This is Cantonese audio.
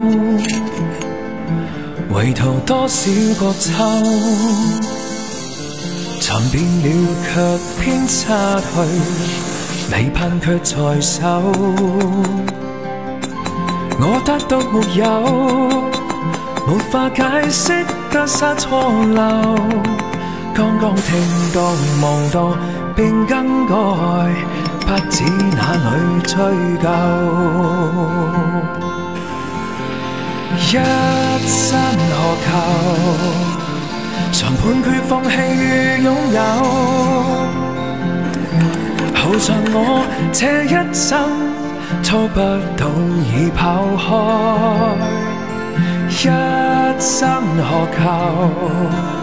唯徒多少個秋，尋遍了卻偏擦去，你盼卻在手，我得到沒有，無法解釋得失錯漏，剛剛聽到望到便更改，不知哪裏追究。一生何求？常判決放棄與擁有，好像我這一生操不到已跑開。一生何求？